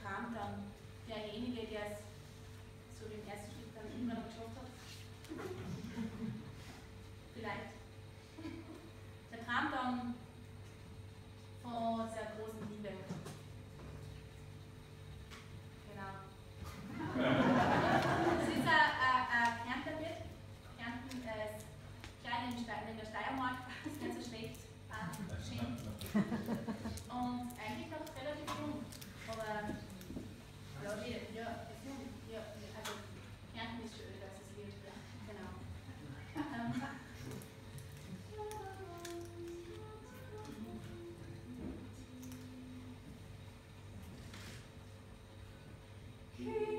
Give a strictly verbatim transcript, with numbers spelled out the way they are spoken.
Kram dann derjenige, der es so den ersten Schritt dann irgendwann noch geschafft hat? Vielleicht. Der Kram dann von sehr großen Liebe. Genau. Das ist ein Kärntnerbild. Kärnten ist klein in der Steiermark, ist nicht so schlecht. Schön. Und eigentlich noch relativ jung. Aber ja, die, ja, ist jung. Ja, also Kärnten ist schon öder als das Lied. Genau. Ähm, Okay.